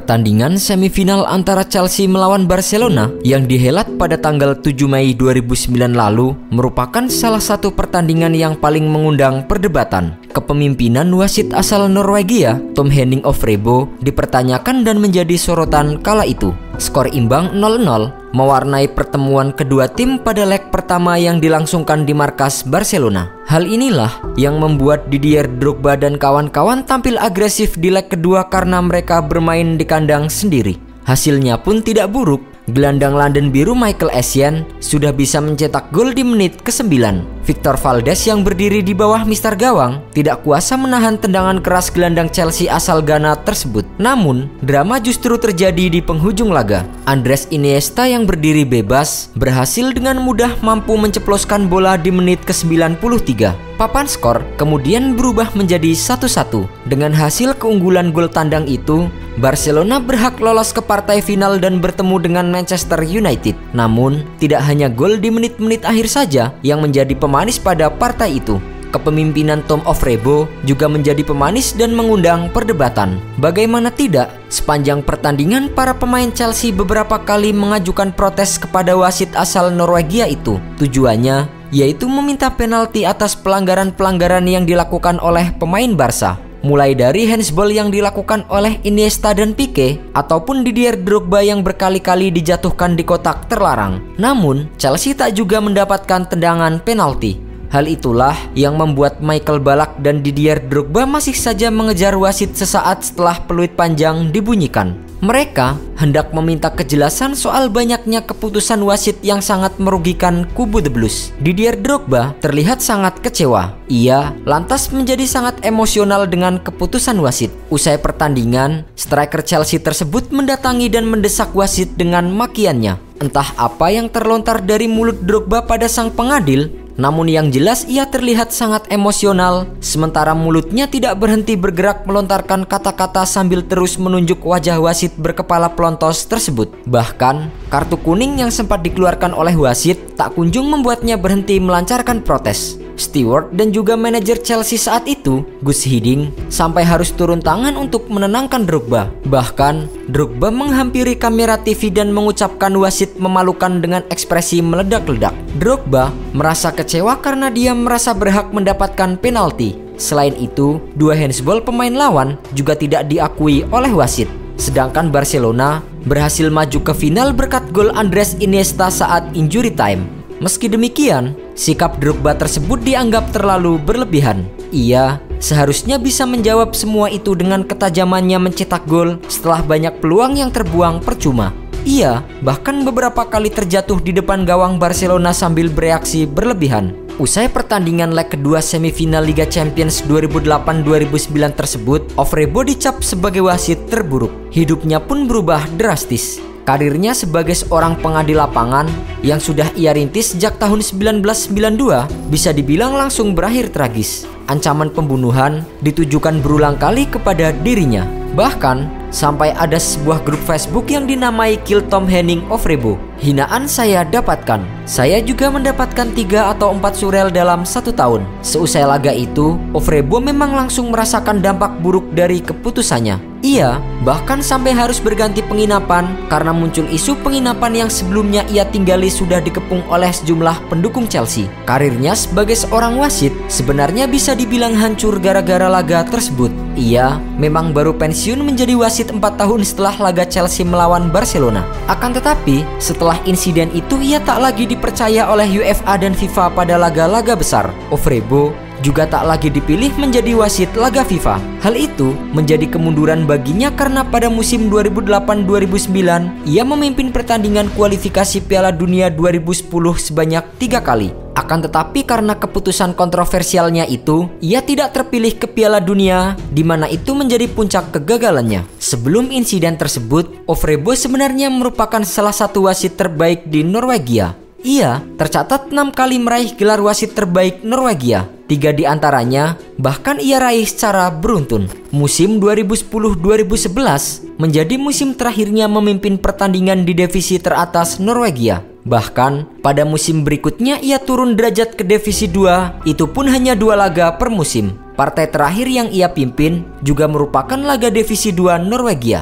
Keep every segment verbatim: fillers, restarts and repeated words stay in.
Pertandingan semifinal antara Chelsea melawan Barcelona yang dihelat pada tanggal tujuh Mei dua ribu sembilan lalu merupakan salah satu pertandingan yang paling mengundang perdebatan. Kepemimpinan wasit asal Norwegia, Tom Henning Ofrebo, dipertanyakan dan menjadi sorotan kala itu. Skor imbang nol nol mewarnai pertemuan kedua tim pada leg pertama yang dilangsungkan di markas Barcelona. Hal inilah yang membuat Didier Drogba dan kawan-kawan tampil agresif di leg kedua karena mereka bermain di kandang sendiri. Hasilnya pun tidak buruk. Gelandang London biru Michael Essien sudah bisa mencetak gol di menit kesembilan. Victor Valdes yang berdiri di bawah mister gawang tidak kuasa menahan tendangan keras gelandang Chelsea asal Ghana tersebut. Namun, drama justru terjadi di penghujung laga. Andres Iniesta yang berdiri bebas berhasil dengan mudah mampu menceploskan bola di menit ke sembilan puluh tiga. Papan skor kemudian berubah menjadi satu satu. Dengan hasil keunggulan gol tandang itu, Barcelona berhak lolos ke partai final dan bertemu dengan Manchester United. Namun, tidak hanya gol di menit-menit akhir saja yang menjadi pemanis pada partai itu. Kepemimpinan Tom Ofrebo juga menjadi pemanis dan mengundang perdebatan. Bagaimana tidak, sepanjang pertandingan para pemain Chelsea beberapa kali mengajukan protes kepada wasit asal Norwegia itu. Tujuannya yaitu meminta penalti atas pelanggaran-pelanggaran yang dilakukan oleh pemain Barca. Mulai dari handsball yang dilakukan oleh Iniesta dan Pique, ataupun Didier Drogba yang berkali-kali dijatuhkan di kotak terlarang. Namun, Chelsea tak juga mendapatkan tendangan penalti. Hal itulah yang membuat Michael Ballack dan Didier Drogba masih saja mengejar wasit sesaat setelah peluit panjang dibunyikan. Mereka hendak meminta kejelasan soal banyaknya keputusan wasit yang sangat merugikan kubu The Blues. Didier Drogba terlihat sangat kecewa. Ia lantas menjadi sangat emosional dengan keputusan wasit. Usai pertandingan, striker Chelsea tersebut mendatangi dan mendesak wasit dengan makiannya. Entah apa yang terlontar dari mulut Drogba pada sang pengadil, namun yang jelas ia terlihat sangat emosional, sementara mulutnya tidak berhenti bergerak melontarkan kata-kata sambil terus menunjuk wajah wasit berkepala pelontos tersebut. Bahkan, kartu kuning yang sempat dikeluarkan oleh wasit tak kunjung membuatnya berhenti melancarkan protes. Stewart dan juga manajer Chelsea saat itu, Gus Hiddink, sampai harus turun tangan untuk menenangkan Drogba. Bahkan, Drogba menghampiri kamera T V dan mengucapkan wasit memalukan dengan ekspresi meledak-ledak. Drogba merasa kecewa karena dia merasa berhak mendapatkan penalti. Selain itu, dua handsball pemain lawan juga tidak diakui oleh wasit. Sedangkan Barcelona berhasil maju ke final berkat gol Andres Iniesta saat injury time. Meski demikian, sikap Drogba tersebut dianggap terlalu berlebihan. Ia seharusnya bisa menjawab semua itu dengan ketajamannya mencetak gol setelah banyak peluang yang terbuang percuma. Ia bahkan beberapa kali terjatuh di depan gawang Barcelona sambil bereaksi berlebihan. Usai pertandingan leg kedua semifinal Liga Champions dua ribu delapan dua ribu sembilan tersebut, Ofrebo dicap sebagai wasit terburuk. Hidupnya pun berubah drastis. Karirnya sebagai seorang pengadil lapangan yang sudah ia rintis sejak tahun seribu sembilan ratus sembilan puluh dua bisa dibilang langsung berakhir tragis. Ancaman pembunuhan ditujukan berulang kali kepada dirinya. Bahkan, sampai ada sebuah grup Facebook yang dinamai Kill Tom Henning Ofrebo. Hinaan saya dapatkan. Saya juga mendapatkan tiga atau empat surel dalam satu tahun. Seusai laga itu, Ofrebo memang langsung merasakan dampak buruk dari keputusannya. Ia bahkan sampai harus berganti penginapan karena muncul isu penginapan yang sebelumnya ia tinggali sudah dikepung oleh sejumlah pendukung Chelsea. Karirnya sebagai seorang wasit sebenarnya bisa dibilang hancur gara-gara laga tersebut. Ia memang baru pensiun menjadi wasit empat tahun setelah laga Chelsea melawan Barcelona. Akan tetapi, setelah insiden itu ia tak lagi dipercaya oleh UEFA dan FIFA pada laga-laga besar. Ofrebo juga tak lagi dipilih menjadi wasit laga FIFA. Hal itu menjadi kemunduran baginya karena pada musim dua ribu delapan dua ribu sembilan ia memimpin pertandingan kualifikasi Piala Dunia dua ribu sepuluh sebanyak tiga kali. Akan tetapi karena keputusan kontroversialnya itu, ia tidak terpilih ke Piala Dunia, di mana itu menjadi puncak kegagalannya. Sebelum insiden tersebut, Ofrebo sebenarnya merupakan salah satu wasit terbaik di Norwegia. Ia tercatat enam kali meraih gelar wasit terbaik Norwegia. Tiga di antaranya bahkan ia raih secara beruntun. Musim dua ribu sepuluh dua ribu sebelas menjadi musim terakhirnya memimpin pertandingan di divisi teratas Norwegia. Bahkan pada musim berikutnya ia turun derajat ke divisi dua, itu pun hanya dua laga per musim. Partai terakhir yang ia pimpin juga merupakan laga divisi dua Norwegia.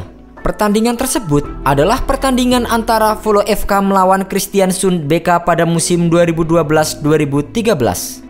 pertandingan tersebut adalah pertandingan antara Follo F K melawan Kristiansund B K pada musim dua ribu dua belas dua ribu tiga belas.